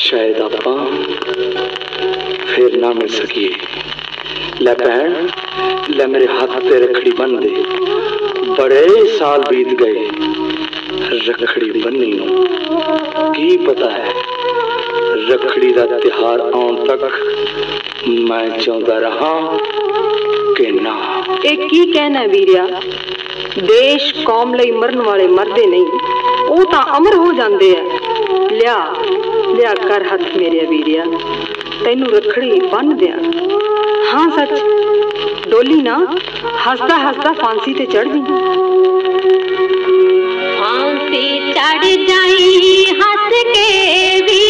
शायद आपां फिर ना मिल सकिए। ले भैन, ले मेरे हाथ ते रखड़ी बन दे। बड़े साल बीत गए रखड़ी बन्नी नूं, की पता है रखड़ी दा त्योहार आउण तक मैं चाहता रहा कि ना। एक की कहना वीरिया, देश कौम लई मरन वाले मरदे नहीं, वो तां अमर हो जाते हैं। लिया लिया कर हथ मेरे वीरिया, तैनू रखड़ी बन दिया। हाँ सच, डोली ना हसदा हसदा फांसी ते चढ़ दी। फांसी चढ़ जाई हंस के भी